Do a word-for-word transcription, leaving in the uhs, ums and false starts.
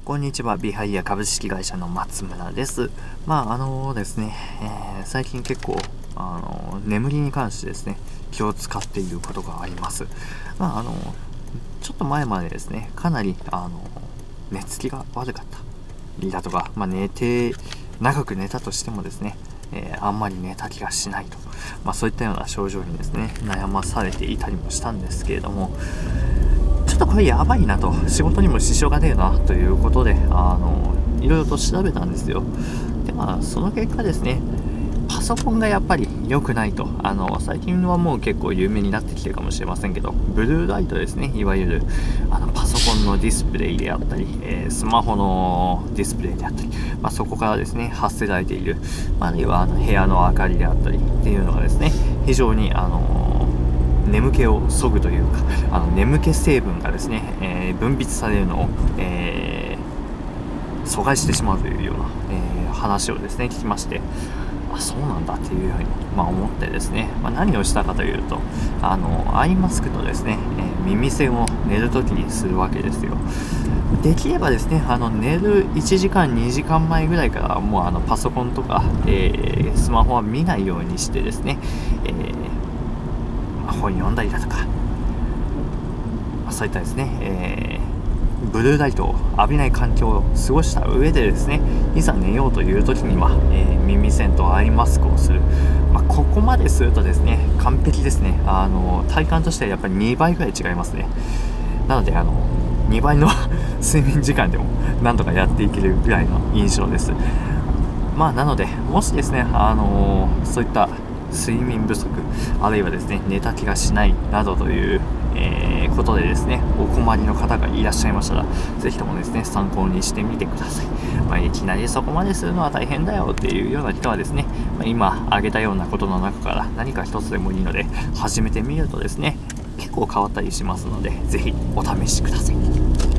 こんにちは、ビハイヤ株式会社の松村です。まあ、あのですね、えー、最近結構、あの眠りに関してですね、気を使っていることがあります。まあ、あのちょっと前までですね、かなり、あの寝つきが悪かったりだとか、まあ、寝て、長く寝たとしてもですね、えー、あんまり寝た気がしないと、まあ、そういったような症状にですね、悩まされていたりもしたんですけれども、ちょっとこれやばいなと、仕事にも支障が出るなということで、あのいろいろと調べたんですよ。で、まあ、その結果ですね、パソコンがやっぱり良くないと、あの最近はもう結構有名になってきてるかもしれませんけど、ブルーライトですね、いわゆるあのパソコンのディスプレイであったり、えー、スマホのディスプレイであったり、まあ、そこからですね発せられている、まあ、あるいはあの部屋の明かりであったりっていうのがですね、非常にあの眠気を削ぐというか、あの眠気成分がですね、えー、分泌されるのを、えー、阻害してしまうというような、えー、話をですね聞きまして、あ、そうなんだっていうふうに、まあ、思ってですね、まあ、何をしたかというと、あのアイマスクとですね、えー、耳栓を寝るときにするわけですよ。できればですね、あの寝るいちじかんにじかんまえぐらいからもうあのパソコンとか、えー、スマホは見ないようにしてですね、えー本読んだりだとか、そういったですね、えー、ブルーライトを浴びない環境を過ごした上でですね、いざ寝ようという時には、えー、耳栓とアイマスクをする、まあ、ここまでするとですね、完璧ですね。あの体感としてはやっぱりにばいぐらい違いますね。なのであのにばいの睡眠時間でもなんとかやっていけるぐらいの印象です。まあなので、もしですね、あのー、そういった睡眠不足、あるいはですね寝た気がしないなどという、えー、ことでですねお困りの方がいらっしゃいましたら、ぜひともですね参考にしてみてください。まあ、いきなりそこまでするのは大変だよっていうような人はですね、まあ、今挙げたようなことの中から何か一つでもいいので始めてみるとですね、結構変わったりしますので、ぜひお試しください。